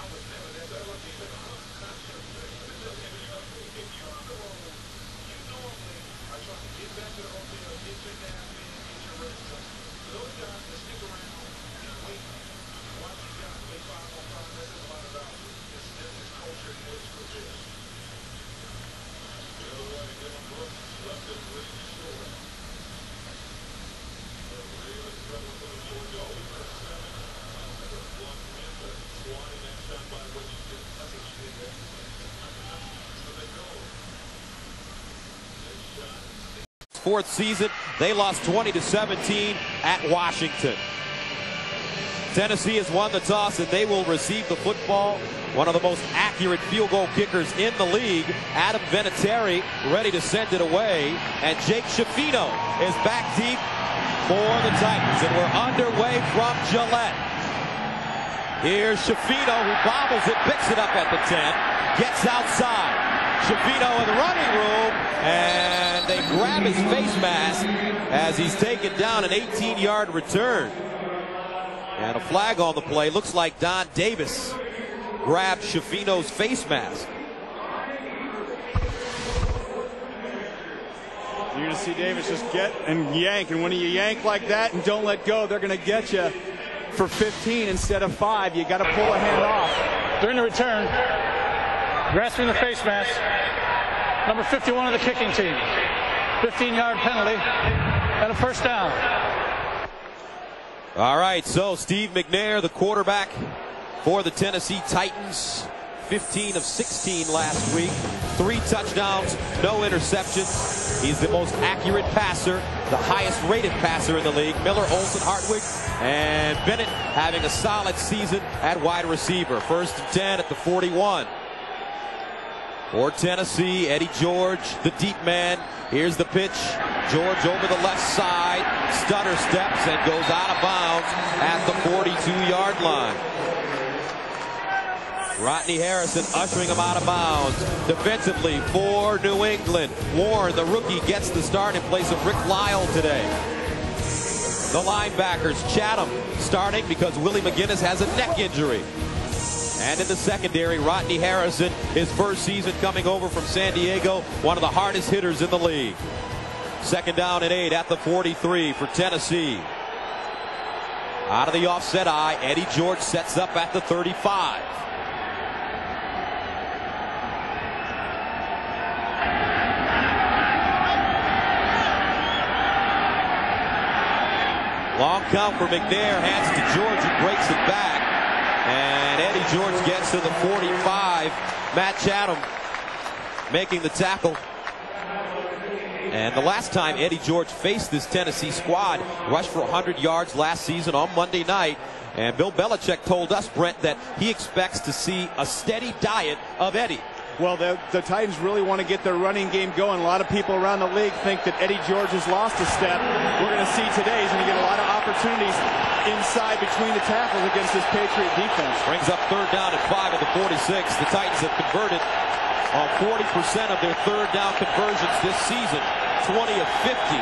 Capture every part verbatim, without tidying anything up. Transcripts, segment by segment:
Fourth season, they lost twenty to seventeen at Washington. Tennessee has won the toss and they will receive the football. One of the most accurate field goal kickers in the league, Adam Vinatieri, ready to send it away. And Jake Schifino is back deep for the Titans. And we're underway from Gillette. Here's Schifino, who bobbles it, picks it up at the ten, gets outside. Schifino in the running room, and they grab his face mask as he's taken down an eighteen yard return. And a flag on the play. Looks like Don Davis grabbed Schifino's face mask. You're going to see Davis just get and yank, and when you yank like that and don't let go, they're going to get you for fifteen instead of five. You got to pull a hand off. During the return, grasping the face mask, number fifty-one of the kicking team. fifteen yard penalty and a first down. All right, so Steve McNair, the quarterback for the Tennessee Titans, fifteen of sixteen last week, three touchdowns, no interceptions. He's the most accurate passer, the highest rated passer in the league. Miller, Olsen, Hartwig, and Bennett having a solid season at wide receiver. First and ten at the forty-one. For Tennessee, Eddie George, the deep man. Here's the pitch. George over the left side, stutter steps and goes out of bounds at the forty-two yard line. Rodney Harrison ushering him out of bounds. Defensively for New England, Warren, the rookie, gets the start in place of Rick Lyle today. The linebackers, Chatham starting because Willie McGinnis has a neck injury. And in the secondary, Rodney Harrison, his first season coming over from San Diego, one of the hardest hitters in the league. Second down and eight at the forty-three for Tennessee. Out of the offset eye, Eddie George sets up at the thirty-five. Long count for McNair, hands to George, who breaks it back. And Eddie George gets to the forty-five. Matt Chatham making the tackle. And the last time Eddie George faced this Tennessee squad, rushed for one hundred yards last season on Monday night. And Bill Belichick told us, Brent, that he expects to see a steady diet of Eddie. Well, the, the Titans really want to get their running game going. A lot of people around the league think that Eddie George has lost a step. We're going to see today he's going to get a lot of opportunities inside between the tackles against this Patriot defense. Brings up third down at five of the forty-six. The Titans have converted on forty percent of their third down conversions this season, twenty of fifty.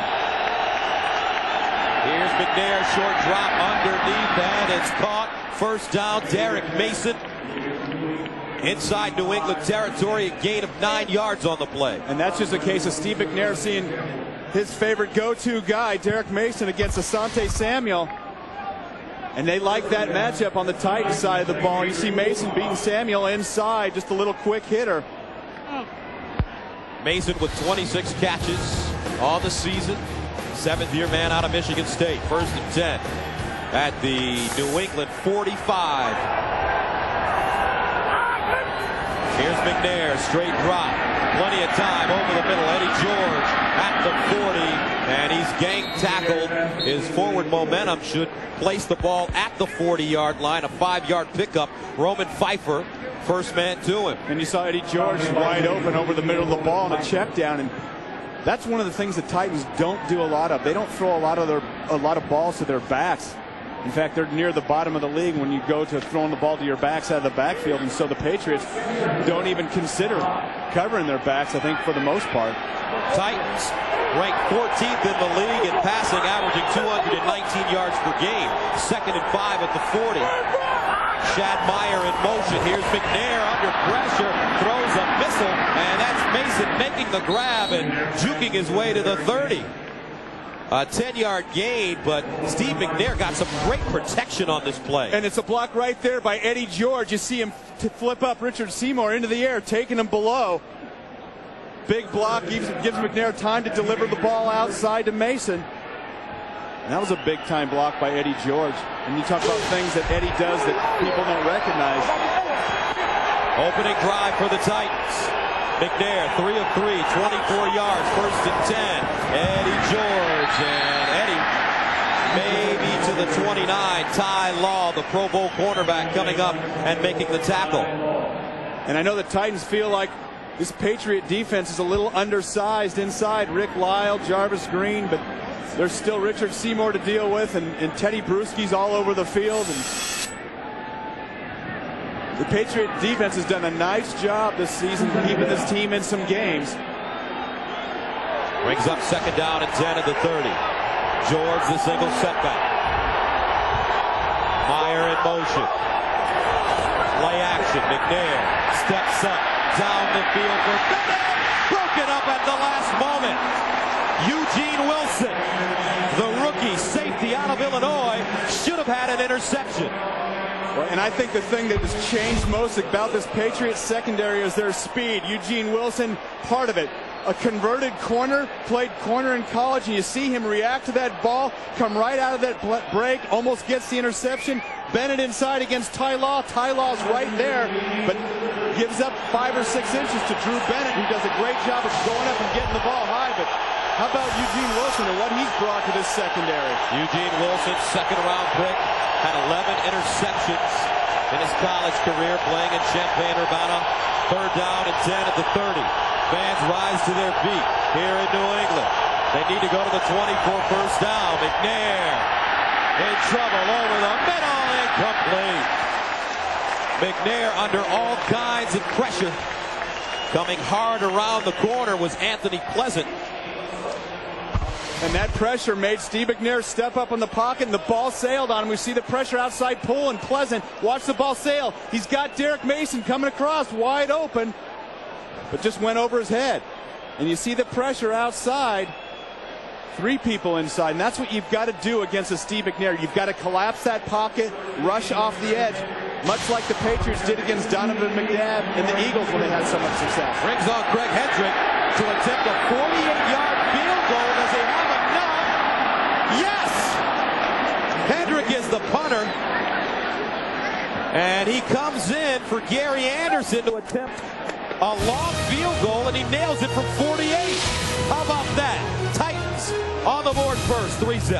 Here's McNair, short drop underneath, and it's caught. First down, Derek Mason. Inside New England territory, a gain of nine yards on the play. And that's just a case of Steve McNair seeing his favorite go-to guy, Derek Mason, against Asante Samuel. And they like that matchup on the Titans side of the ball. You see Mason beating Samuel inside, just a little quick hitter. Mason with twenty-six catches on the season. Seventh year man out of Michigan State. First and ten at the New England forty-five. Here's McNair, straight drop. Plenty of time over the middle. Eddie George at the forty, and he's gang tackled. His forward momentum should place the ball at the forty yard line. A five yard pickup. Roman Pfeiffer, first man to him. And you saw Eddie George wide open over the middle of the ball and a check down. And that's one of the things the Titans don't do a lot of. They don't throw a lot of their a lot of balls to their backs. In fact, they're near the bottom of the league when you go to throwing the ball to your backs out of the backfield. And so the Patriots don't even consider covering their backs, I think, for the most part. Titans ranked fourteenth in the league in passing, averaging two hundred nineteen yards per game. Second and five at the forty. Shad Meyer in motion. Here's McNair under pressure, throws a missile, and that's Mason making the grab and juking his way to the thirty. A ten-yard gain, but Steve McNair got some great protection on this play. And it's a block right there by Eddie George. You see him to flip up Richard Seymour into the air, taking him below. Big block gives, gives McNair time to deliver the ball outside to Mason. And that was a big-time block by Eddie George. And you talk about things that Eddie does that people don't recognize. Opening drive for the Titans. McNair, three of three, twenty-four yards, first and ten. Eddie George, and Eddie maybe to the twenty-nine. Ty Law, the Pro Bowl cornerback, coming up and making the tackle. And I know the Titans feel like this Patriot defense is a little undersized inside. Rick Lyle, Jarvis Green, but there's still Richard Seymour to deal with, and, and Teddy Bruschi's all over the field. And the Patriot defense has done a nice job this season keeping this team in some games. Brings up second down and ten at the thirty. George, the single setback. Meyer in motion. Play action. McNair steps up down the field for Bennett. Broken up at the last moment. Eugene Wilson, the rookie safety out of Illinois, should have had an interception. Well, and I think the thing that has changed most about this Patriots secondary is their speed. Eugene Wilson, part of it. A converted corner, played corner in college, and you see him react to that ball, come right out of that break, almost gets the interception. Bennett inside against Ty Law. Ty Law's right there, but gives up five or six inches to Drew Bennett, who does a great job of going up and getting the ball high. But how about Eugene Wilson and what he's brought to this secondary? Eugene Wilson, second round pick, had eleven interceptions in his college career playing in Champaign-Urbana. Third down and ten at the thirty. Fans rise to their feet here in New England. They need to go to the twenty-four, first down. McNair in trouble over the middle, incomplete. McNair under all kinds of pressure. Coming hard around the corner was Anthony Pleasant. And that pressure made Steve McNair step up in the pocket, and the ball sailed on him. We see the pressure outside pull, and Pleasant, watch the ball sail. He's got Derek Mason coming across wide open, but just went over his head. And you see the pressure outside. Three people inside, and that's what you've got to do against a Steve McNair. You've got to collapse that pocket, rush off the edge, much like the Patriots did against Donovan McNabb and the Eagles when they had so much success. Brings on Greg Hendrick to attempt a forty-eight yard field goal. Does he have enough? Yes! Hendrick is the punter. And he comes in for Gary Anderson to attempt a long field goal, and he nails it from forty-eight. How about that? Titans on the board first, three zip.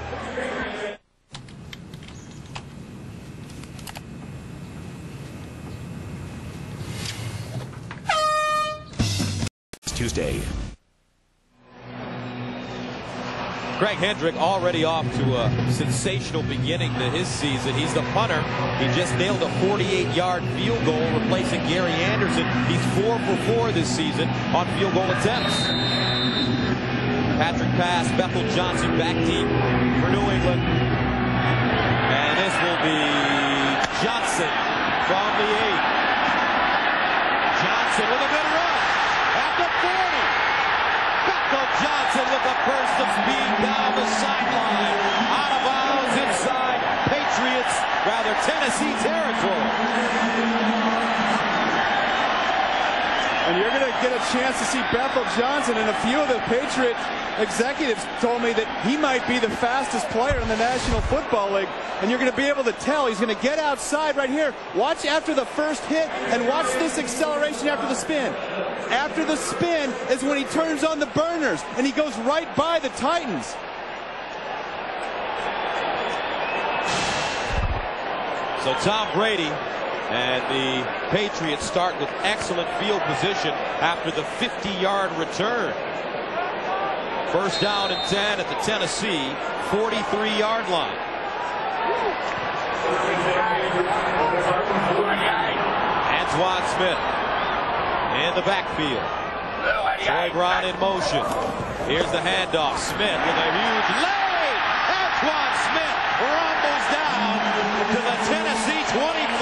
Tuesday. Greg Hendrick already off to a sensational beginning to his season. He's the punter. He just nailed a forty-eight yard field goal, replacing Gary Anderson. He's four for four this season on field goal attempts. Patrick pass, Bethel Johnson back deep for New England. And this will be Johnson from the eight. Johnson with a good run at the forty. Bethel Johnson with a burst of speed down the sideline. Out of bounds inside Patriots, rather Tennessee territory. And you're going to get a chance to see Bethel Johnson, and a few of the Patriot executives told me that he might be the fastest player in the National Football League. And you're going to be able to tell he's going to get outside right here. Watch after the first hit, and watch this acceleration after the spin. After the spin is when he turns on the burners, and he goes right by the Titans. So Tom Brady and the Patriots start with excellent field position after the fifty yard return. First down and ten at the Tennessee forty-three yard line. Antoine Smith in the backfield. Troy Brown in motion. Here's the handoff. Smith with a huge leg. Antoine Smith rumbles down to the Tennessee twenty-five.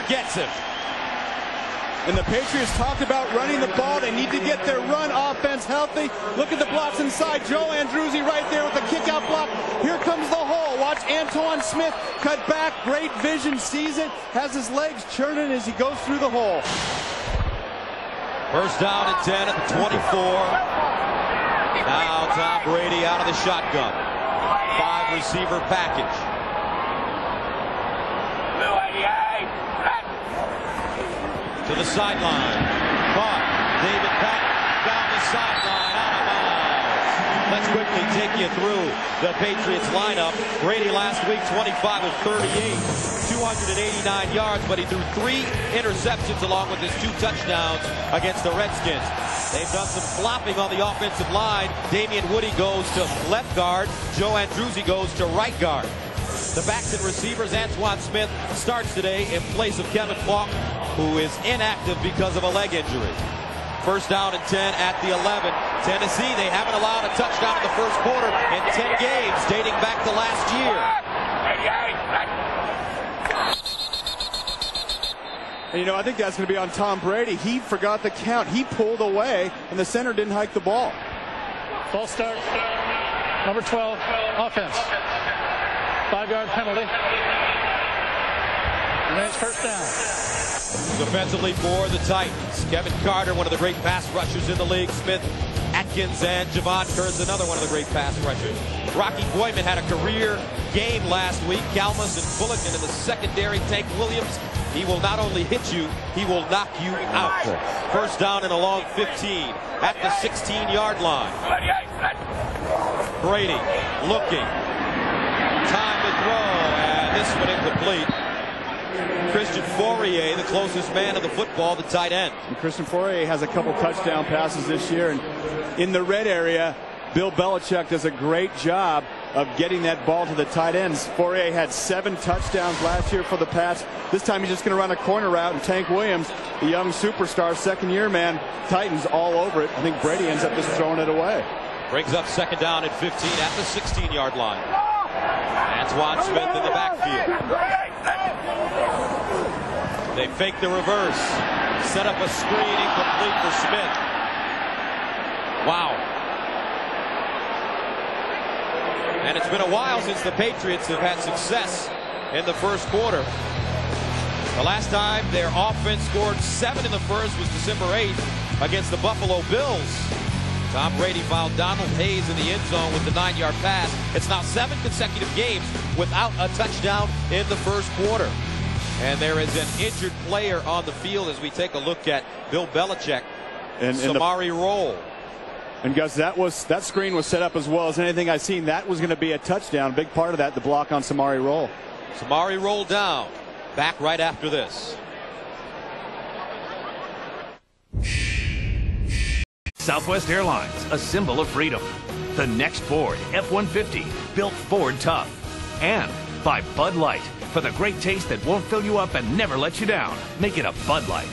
gets him. And the Patriots talked about running the ball. They need to get their run offense healthy. Look at the blocks inside. Joe Andruzzi right there with the kick-out block. Here comes the hole. Watch Antoine Smith cut back. Great vision. Sees it. Has his legs churning as he goes through the hole. First down and ten at the twenty-four. Now Tom Brady out of the shotgun. Five receiver package. To the sideline. Caught. David Patton down the sideline. Out of bounds. Let's quickly take you through the Patriots lineup. Brady last week, twenty-five of thirty-eight, two hundred eighty-nine yards, but he threw three interceptions along with his two touchdowns against the Redskins. They've done some flopping on the offensive line. Damian Woody goes to left guard. Joe Andruzzi goes to right guard. The backs and receivers, Antoine Smith starts today in place of Kevin Faulk, who is inactive because of a leg injury. First down and ten at the eleven. Tennessee, they haven't allowed a touchdown in the first quarter in ten games, dating back to last year. And, you know, I think that's going to be on Tom Brady. He forgot the count. He pulled away, and the center didn't hike the ball. False start. Number twelve, offense. Five-yard penalty. And then it's first down. Defensively for the Titans, Kevin Carter, one of the great pass rushers in the league. Smith, Atkins, and Javon Curtis, another one of the great pass rushers. Rocky Boyman had a career game last week. Kalmus and Fullerton in the secondary. Tank Williams, he will not only hit you, he will knock you out. First down and a long fifteen at the sixteen-yard line. Brady looking. Time to throw, and this one incomplete. Christian Fourier, the closest man to the football, the tight end. And Christian Fourier has a couple touchdown passes this year, and in the red area, Bill Belichick does a great job of getting that ball to the tight ends. Fourier had seven touchdowns last year for the Pats. This time he's just going to run a corner route, and Tank Williams, the young superstar, second-year man, Titans all over it. I think Brady ends up just throwing it away. Brings up second down at fifteen at the sixteen-yard line. Antoine Smith in the backfield. They fake the reverse. Set up a screen, incomplete for Smith. Wow. And it's been a while since the Patriots have had success in the first quarter. The last time their offense scored seven in the first was December eighth against the Buffalo Bills. Tom Brady found Donald Hayes in the end zone with the nine-yard pass. It's now seven consecutive games without a touchdown in the first quarter. And there is an injured player on the field as we take a look at Bill Belichick. And, and Samari Rolle. And Gus, that was that screen was set up as well as anything I've seen. That was going to be a touchdown. Big part of that, the block on Samari Rolle. Samari Rolle down. Back right after this. Southwest Airlines, a symbol of freedom. The next Ford F one fifty, built Ford tough. And by Bud Light, for the great taste that won't fill you up and never let you down. Make it a Bud Light.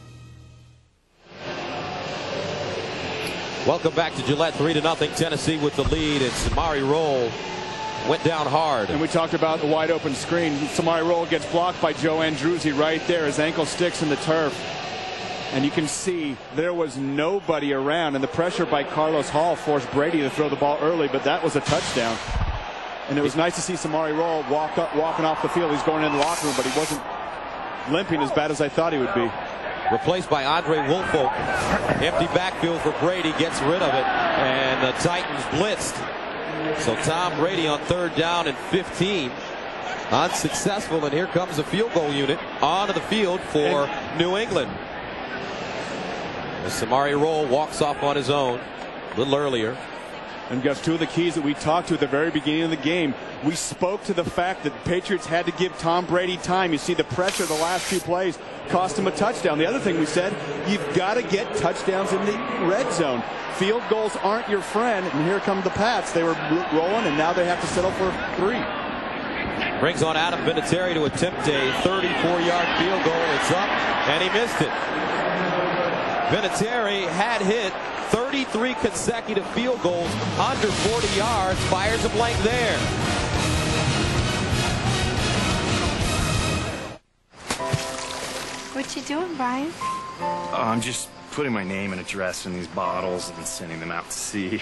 Welcome back to Gillette. Three to nothing. Tennessee with the lead. And Samari Rolle went down hard. And we talked about the wide open screen. Samari Rolle gets blocked by Joe Andruzzi right there. His ankle sticks in the turf. And you can see there was nobody around. And the pressure by Carlos Hall forced Brady to throw the ball early. But that was a touchdown. And it was nice to see Samari Rolle walk up, walking off the field. He's going in the locker room, but he wasn't limping as bad as I thought he would be. Replaced by Andre Woolfolk. Empty backfield for Brady. Gets rid of it. And the Titans blitzed. So Tom Brady on third down and fifteen. Unsuccessful. And here comes the field goal unit onto the field for and New England. As Samari Rolle walks off on his own a little earlier. And Gus, two of the keys that we talked to at the very beginning of the game, we spoke to the fact that the Patriots had to give Tom Brady time. You see the pressure the last two plays cost him a touchdown. The other thing we said, you've got to get touchdowns in the red zone. Field goals aren't your friend, and here come the Pats. They were rolling, and now they have to settle for three. Brings on Adam Vinatieri to attempt a thirty-four-yard field goal. It's up, and he missed it. Vinatieri had hit thirty-three consecutive field goals under forty yards. Fires a blank there. What you doing, Brian? Uh, I'm just putting my name and address in these bottles and sending them out to sea.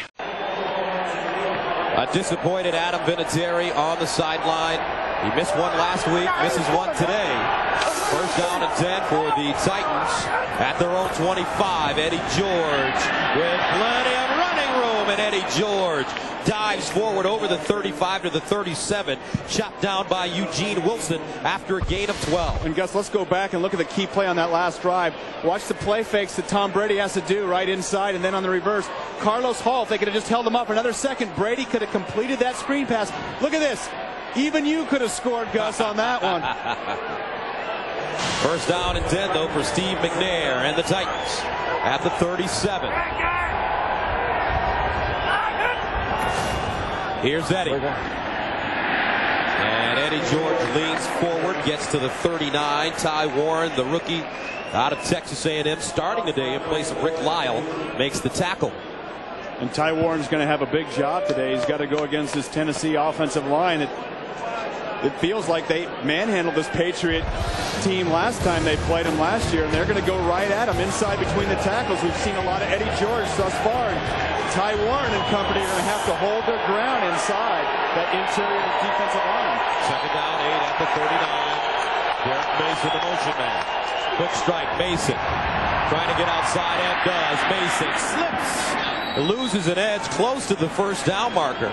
A disappointed Adam Vinatieri on the sideline. He missed one last week, misses one today. First down and ten for the Titans at their own twenty-five. Eddie George with plenty of running room, and Eddie George dives forward over the thirty-five to the thirty-seven, chopped down by Eugene Wilson after a gain of twelve. And Gus, let's go back and look at the key play on that last drive. Watch the play fakes that Tom Brady has to do right inside, and then on the reverse, Carlos Hall, if they could have just held him up for another second, Brady could have completed that screen pass. Look at this. Even you could have scored, Gus, on that one. First down and ten, though, for Steve McNair and the Titans at the thirty-seven. Here's Eddie. And Eddie George leans forward, gets to the thirty-nine. Ty Warren, the rookie out of Texas A and M, starting today in place of Rick Lyle, makes the tackle. And Ty Warren's going to have a big job today. He's got to go against this Tennessee offensive line. It, it feels like they manhandled this Patriot team last time they played him last year, and they're going to go right at him inside between the tackles. We've seen a lot of Eddie George thus far. And Ty Warren and company are going to have to hold their ground inside that interior defensive line. Second down, eight at the thirty-nine. Derek Mason, the motion man. Quick strike, Mason trying to get outside and does. Mason slips, loses an edge close to the first down marker.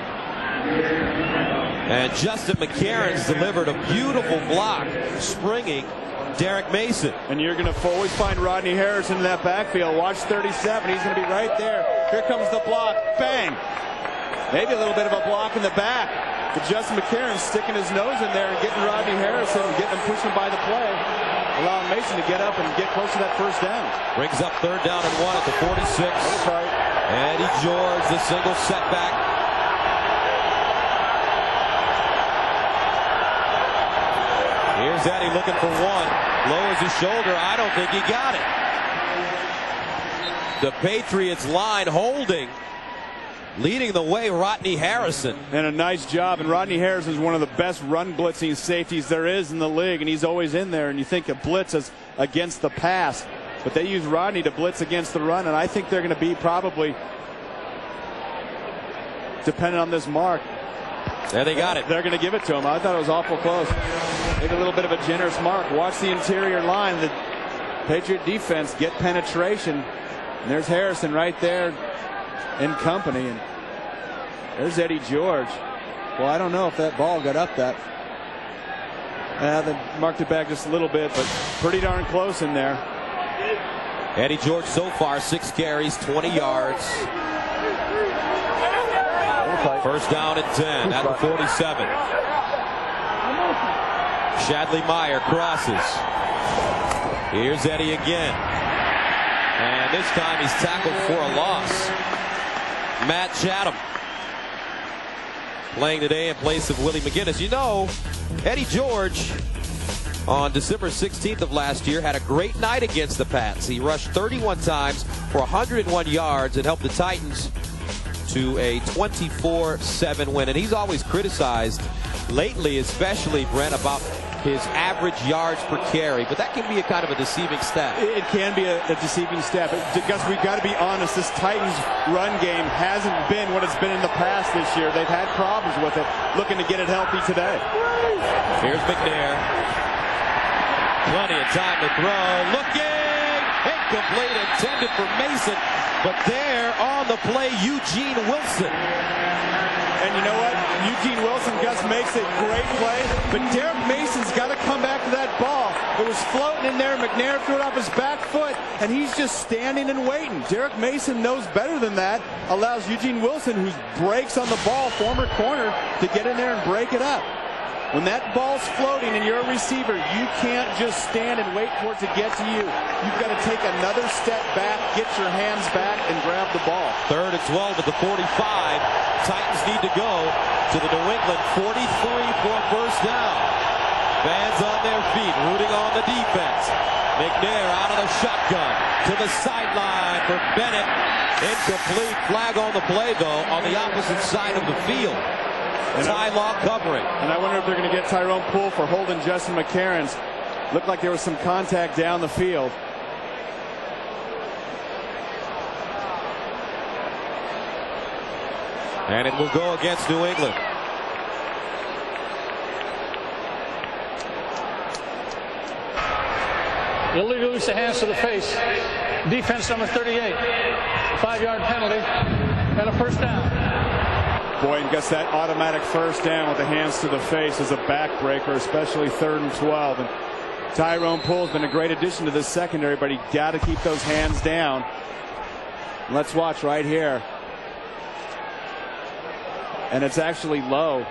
And Justin McCarron's delivered a beautiful block, springing Derek Mason. And you're going to always find Rodney Harrison in that backfield. Watch thirty-seven. He's going to be right there. Here comes the block. Bang. Maybe a little bit of a block in the back. But Justin McCarron sticking his nose in there and getting Rodney Harrison and getting him pushing by the play, allowing Mason to get up and get close to that first down. Brings up third down and one at the forty-six. That's right. Eddie George, the single setback. Here's Eddie looking for one. Lowers his shoulder. I don't think he got it. The Patriots line holding. Leading the way, Rodney Harrison. And a nice job. And Rodney Harrison is one of the best run blitzing safeties there is in the league. And he's always in there. And you think of blitz as against the pass. But they use Rodney to blitz against the run. And I think they're going to be probably, depending on this mark, there they got it. They're going to give it to him. I thought it was awful close. Maybe a little bit of a generous mark. Watch the interior line. The Patriot defense get penetration. And there's Harrison right there in company. And there's Eddie George. Well, I don't know if that ball got up that. Uh, they marked it back just a little bit, but pretty darn close in there. Eddie George so far, six carries, twenty yards. First down and ten at the forty-seven. Shadley Meyer crosses. Here's Eddie again. And this time he's tackled for a loss. Matt Chatham playing today in place of Willie McGinnis. You know, Eddie George on December sixteenth of last year had a great night against the Pats. He rushed thirty-one times for one hundred one yards and helped the Titans to a twenty-four seven win. And he's always criticized lately, especially, Brent, about his average yards per carry. But that can be a kind of a deceiving stat. It can be a, a deceiving stat. But Gus, we've got to be honest. This Titans run game hasn't been what it's been in the past this year. They've had problems with it. Looking to get it healthy today. Here's McNair. Plenty of time to throw. Looking. Incomplete. Intended for Mason. But there on the play, Eugene Wilson. And you know what? Eugene Wilson, Gus, makes a great play. But Derek Mason's got to come back to that ball. It was floating in there. McNair threw it off his back foot. And he's just standing and waiting. Derek Mason knows better than that. Allows Eugene Wilson, who breaks on the ball, former corner, to get in there and break it up. When that ball's floating and you're a receiver, you can't just stand and wait for it to get to you. You've got to take another step back, get your hands back, and grab the ball. Third and twelve at the forty-five. Titans need to go to the New England forty-three for a first down. Fans on their feet, rooting on the defense. McNair out of the shotgun to the sideline for Bennett. Incomplete. Flag on the play, though, on the opposite side of the field. Ty Law covering. And I wonder if they're going to get Tyrone Poole for holding Justin McCarron's. Looked like there was some contact down the field. And it will go against New England. Illegal use of hands to the face. Defense number thirty-eight. Five-yard penalty and a first down. Boy, and gets that automatic first down with the hands to the face as a backbreaker, especially third and twelve. And Tyrone Poole has been a great addition to this secondary, but he got to keep those hands down. Let's watch right here. And it's actually low.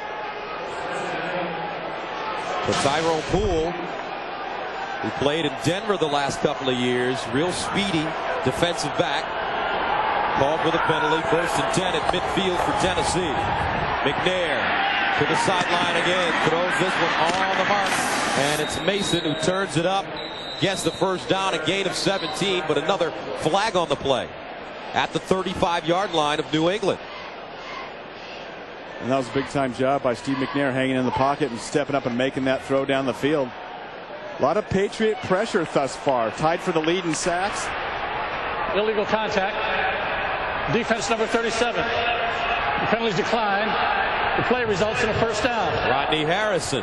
For Tyrone Poole, who played in Denver the last couple of years, real speedy defensive back. Called for the penalty, first and ten at midfield for Tennessee. McNair to the sideline again, throws this one on the mark, and it's Mason who turns it up, gets the first down, a gain of seventeen, but another flag on the play at the thirty-five yard line of New England. And that was a big time job by Steve McNair, hanging in the pocket and stepping up and making that throw down the field. A lot of Patriot pressure thus far. Tied for the lead in sacks. Illegal contact. Defense number thirty-seven. The penalties decline. The play results in a first down. Rodney Harrison.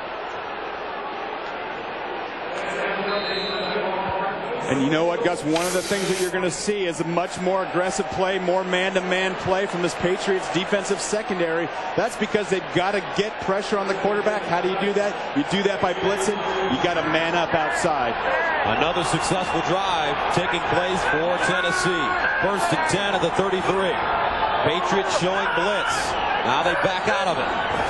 And you know what, Gus? One of the things that you're going to see is a much more aggressive play, more man-to-man play from this Patriots defensive secondary. That's because they've got to get pressure on the quarterback. How do you do that? You do that by blitzing. You got to man up outside. Another successful drive taking place for Tennessee. First and ten at the thirty-three. Patriots showing blitz. Now they back out of it.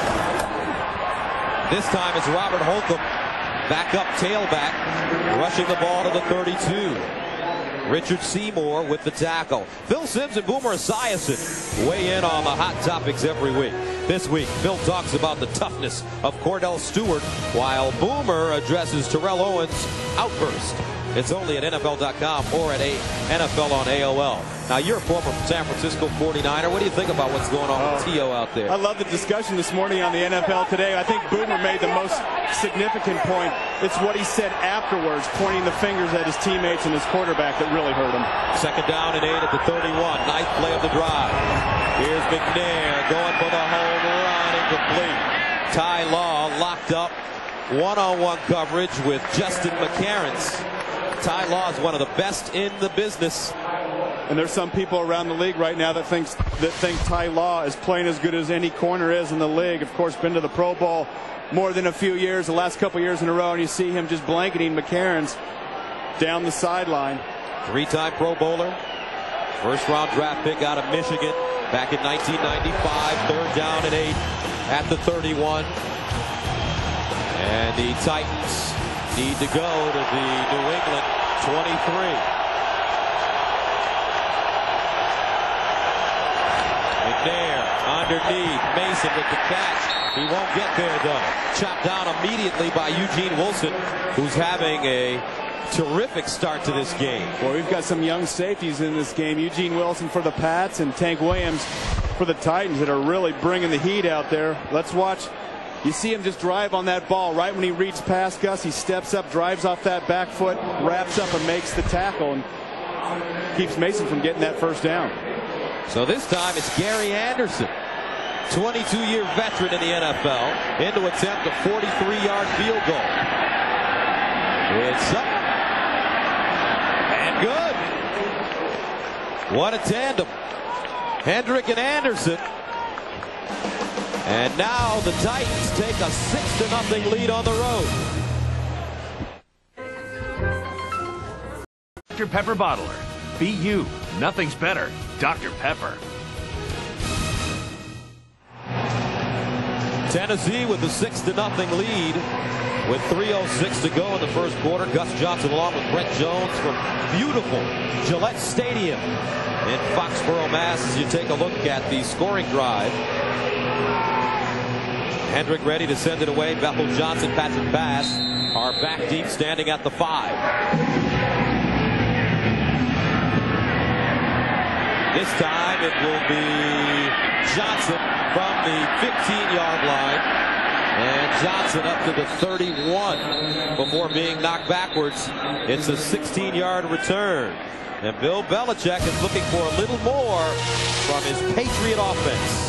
This time it's Robert Holcomb, backup tailback, rushing the ball to the thirty-two. Richard Seymour with the tackle. Phil Simms and Boomer Esiason weigh in on the hot topics every week. This week, Phil talks about the toughness of Cordell Stewart, while Boomer addresses Terrell Owens' outburst. It's only at N F L dot com or at N F L on A O L. Now, you're a former San Francisco forty-niner. What do you think about what's going on with T O out there? I love the discussion this morning on the N F L Today. I think Boomer made the most significant point. It's what he said afterwards, pointing the fingers at his teammates and his quarterback that really hurt him. Second down and eight at the thirty-one. Ninth play of the drive. Here's McNair going for the home run, incomplete. Ty Law locked up one-on-one coverage with Justin McCarens. Ty Law is one of the best in the business. And there's some people around the league right now that thinks that think Ty Law is playing as good as any corner is in the league. Of course, been to the Pro Bowl more than a few years, the last couple years in a row, and you see him just blanketing McCarens down the sideline. Three-time Pro Bowler, first-round draft pick out of Michigan back in nineteen ninety-five. Third down and eight at the thirty-one. And the Titans need to go to the New England twenty-three. McNair underneath. Mason with the catch. He won't get there, though. Chopped down immediately by Eugene Wilson, who's having a terrific start to this game. Well, we've got some young safeties in this game. Eugene Wilson for the Pats and Tank Williams for the Titans that are really bringing the heat out there. Let's watch. You see him just drive on that ball right when he reads past Gus. He steps up, drives off that back foot, wraps up and makes the tackle and keeps Mason from getting that first down. So this time it's Gary Anderson, twenty-two year veteran in the N F L, in to attempt a forty-three yard field goal. It's up and good. What a tandem. Hendrick and Anderson. And now the Titans take a six to nothing lead on the road. Doctor Pepper Bottler. Be you. Nothing's better. Doctor Pepper. Tennessee with a six to nothing lead with three oh six to go in the first quarter. Gus Johnson along with Brett Jones from beautiful Gillette Stadium in Foxborough, Mass. As you take a look at the scoring drive. Hendrick ready to send it away. Bethel Johnson, Patrick Bass are back deep, standing at the five. This time it will be Johnson from the fifteen yard line. And Johnson up to the thirty-one before being knocked backwards. It's a sixteen yard return. And Bill Belichick is looking for a little more from his Patriot offense.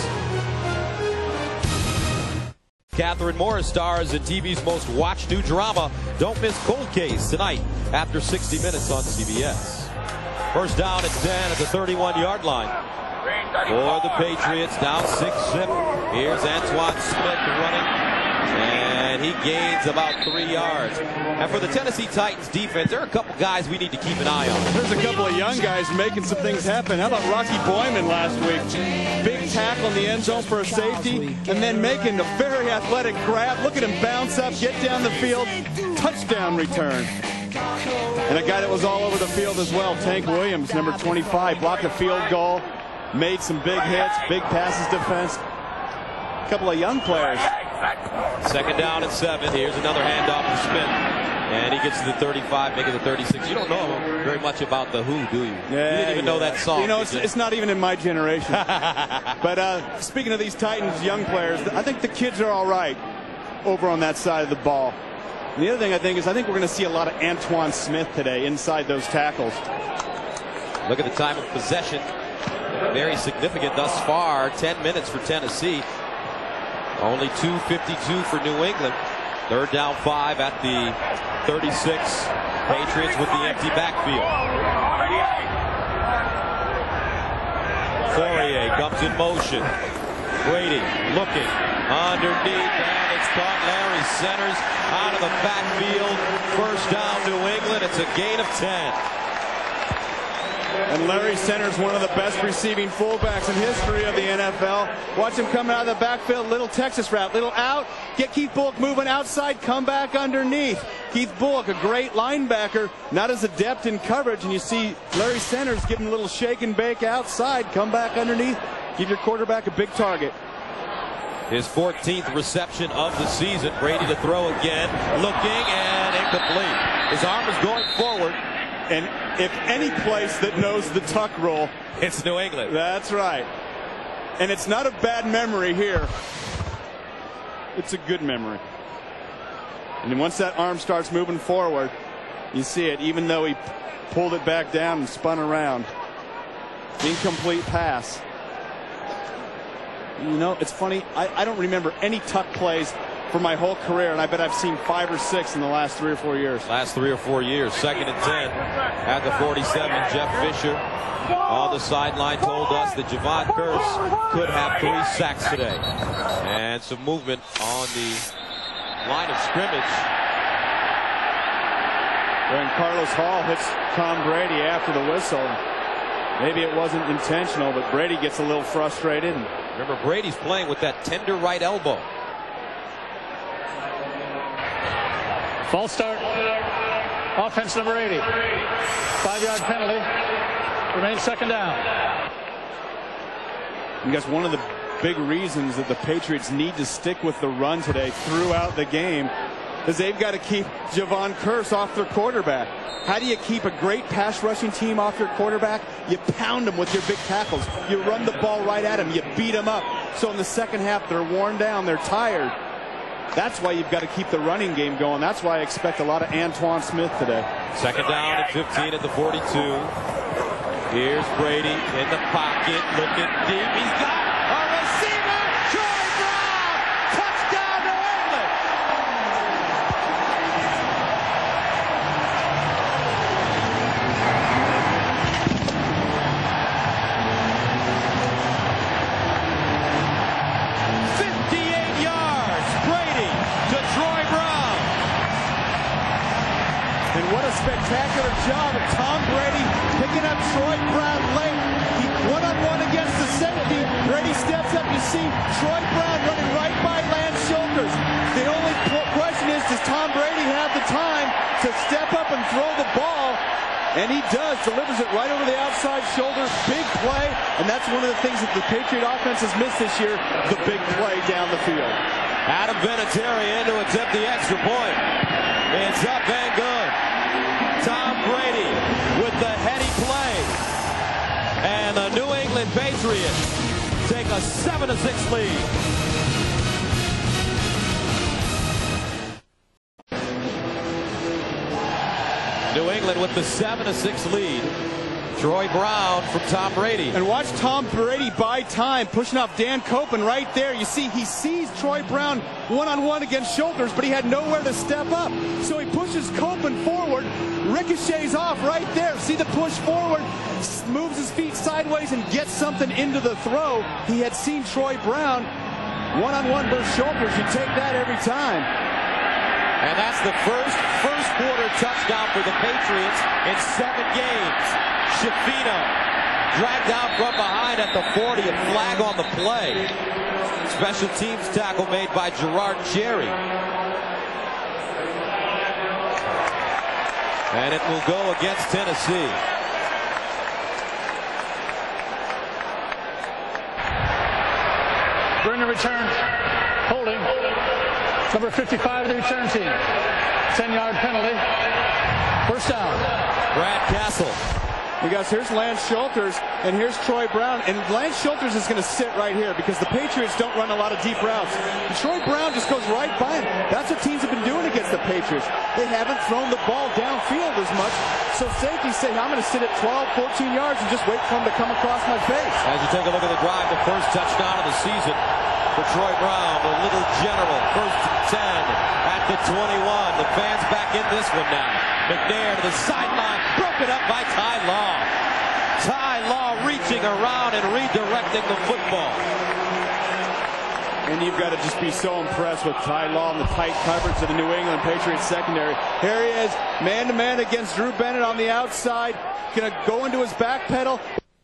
Catherine Morris stars in T V's most watched new drama. Don't miss Cold Case tonight after sixty minutes on C B S. First down at ten at the thirty-one yard line. For the Patriots, down six zip. Here's Antoine Smith running, and he gains about three yards. And for the Tennessee Titans defense, there are a couple guys we need to keep an eye on. There's a couple of young guys making some things happen. How about Rocky Boyman last week? Big tackle in the end zone for a safety, and then making a very athletic grab. Look at him bounce up, get down the field, touchdown return. And a guy that was all over the field as well, Tank Williams, number twenty-five, blocked a field goal, made some big hits, big passes defense. A couple of young players. Second down and seven. Here's another handoff to Smith. And he gets to the thirty-five, making the thirty-six. You don't know very much about The Who, do you? Yeah, you didn't even yeah. know that song. You know, it's, it's not even in my generation. But uh, speaking of these Titans young players, I think the kids are all right over on that side of the ball. And the other thing I think is I think we're going to see a lot of Antoine Smith today inside those tackles. Look at the time of possession. Very significant thus far. ten minutes for Tennessee. Only two fifty-two for New England. Third down five at the thirty-six. Patriots with the empty backfield. Fourier comes in motion. Brady looking underneath, and it's caught. Larry Centers out of the backfield. First down New England. It's a gain of ten. And Larry Centers, one of the best receiving fullbacks in history of the N F L. Watch him come out of the backfield, little Texas route, little out, get Keith Bullock moving outside, come back underneath. Keith Bullock, a great linebacker, not as adept in coverage, and you see Larry Centers give him a little shake and bake outside, come back underneath, give your quarterback a big target. His fourteenth reception of the season. Brady to throw again, looking, and incomplete. His arm is going forward. And if any place that knows the tuck roll, it's New England. That's right. And it's not a bad memory here. It's a good memory. And then once that arm starts moving forward, you see it, even though he pulled it back down and spun around. Incomplete pass. You know, it's funny. I, I don't remember any tuck plays for my whole career, and I bet I've seen five or six in the last three or four years. Last three or four years. Second and ten at the forty-seven. Jeff Fisher on the sideline told us that Javon Curse could have three sacks today. And some movement on the line of scrimmage. When Carlos Hall hits Tom Brady after the whistle, maybe it wasn't intentional, but Brady gets a little frustrated. Remember, Brady's playing with that tender right elbow. False start. Offense number eighty. Five yard penalty. Remains second down. I guess one of the big reasons that the Patriots need to stick with the run today throughout the game is they've got to keep Javon Curse off their quarterback. How do you keep a great pass rushing team off your quarterback? You pound them with your big tackles. You run the ball right at them. You beat them up. So in the second half, they're worn down. They're tired. That's why you've got to keep the running game going. That's why I expect a lot of Antoine Smith today. Second down and fifteen at the forty-two. Here's Brady in the pocket, looking deep. He's got a receiver. Troy Brown. Touchdown, New England. fifty-eight yards. Brady to Troy Brown. And what a spectacular job of Tom Brady picking up Troy Brown late. He one-on-one against the safety. Brady steps up. You see Troy Brown running right by Lance Shoulders. The only question is, does Tom Brady have the time to step up and throw the ball? And he does. Delivers it right over the outside shoulder. Big play. And that's one of the things that the Patriot offense has missed this year, the big play down the field. Adam Vinatieri in to attempt the extra point. It's up and good. Tom Brady with the heady play. And the New England Patriots take a seven to six lead. New England with the seven to six lead. Troy Brown from Tom Brady. And watch Tom Brady buy time, pushing off Dan Copen right there. You see, he sees Troy Brown one-on-one against shoulders, but he had nowhere to step up. So he pushes Copen forward, ricochets off right there. See the push forward, moves his feet sideways and gets something into the throw. He had seen Troy Brown one-on-one versus shoulders. You take that every time. And that's the first first quarter touchdown for the Patriots in seven games. Schifino dragged out from behind at the forty, a flag on the play. Special teams tackle made by Gerard Cherry. And it will go against Tennessee. During the return, holding. Number fifty-five of the return team. ten yard penalty. First down. Brad Castle. Because here's Lance Schulters and here's Troy Brown. And Lance Schulters is going to sit right here because the Patriots don't run a lot of deep routes. And Troy Brown just goes right by him. That's what teams have been doing against the Patriots. They haven't thrown the ball downfield as much. So safeties say, I'm going to sit at twelve, fourteen yards and just wait for him to come across my face. As you take a look at the drive, the first touchdown of the season for Troy Brown, the little general. First ten at the twenty-one. The fans back in this one now. McNair to the sideline, broken up by Ty Law. Ty Law reaching around and redirecting the football. And you've got to just be so impressed with Ty Law and the tight coverage of the New England Patriots secondary. Here he is, man-to-man against Drew Bennett on the outside. Going to go into his back pedal.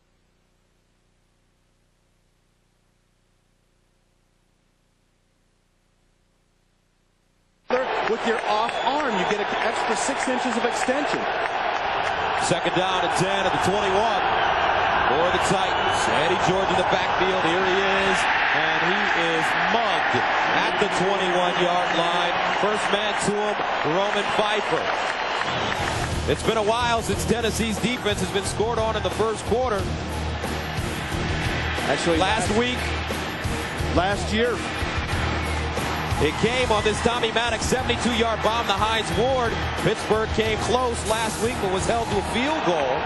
With your off arm, you get an extra six inches of extension. Second down at ten at the twenty-one for the Titans. Eddie George in the backfield. Here he is, and he is mugged at the twenty-one yard line. First man to him, Roman Pfeiffer. It's been a while since Tennessee's defense has been scored on in the first quarter. Actually, last, last week, last year. It came on this Tommy Maddox seventy-two yard bomb to Hines Ward. Pittsburgh came close last week but was held to a field goal.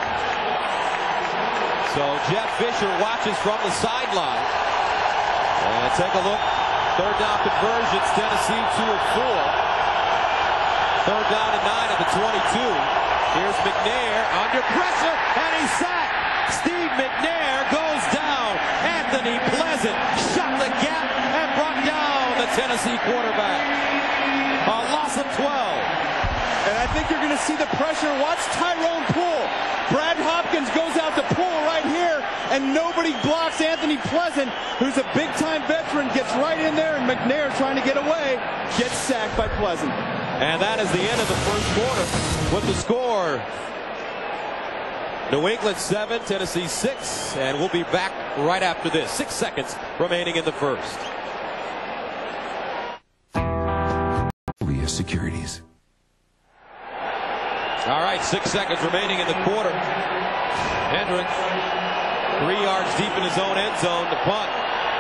So Jeff Fisher watches from the sideline. And take a look. Third down conversions. Tennessee two of four. Third down and nine at the twenty-two. Here's McNair under pressure and he's sacked. Steve McNair goes down. Anthony Pleasant shot the gap and brought down the Tennessee quarterback. A loss of twelve. And I think you're going to see the pressure. Watch Tyrone Poole. Brad Hopkins goes out to Poole right here, and nobody blocks Anthony Pleasant, who's a big-time veteran, gets right in there, and McNair trying to get away, gets sacked by Pleasant. And that is the end of the first quarter with the score. New England seven, Tennessee six, and we'll be back right after this. Six seconds remaining in the first. Securities. All right, six seconds remaining in the quarter. Hendrick, three yards deep in his own end zone to punt.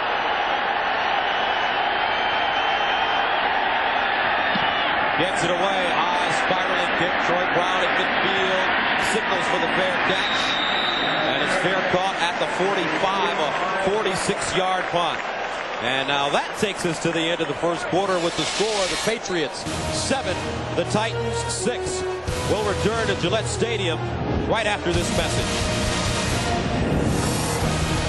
Gets it away, high spiraling kick. Troy Brown at midfield, signals for the fair catch, and it's fair caught at the forty-five, a forty-six yard punt. And now that takes us to the end of the first quarter with the score. The Patriots seven, the Titans six. We'll return to Gillette Stadium right after this message.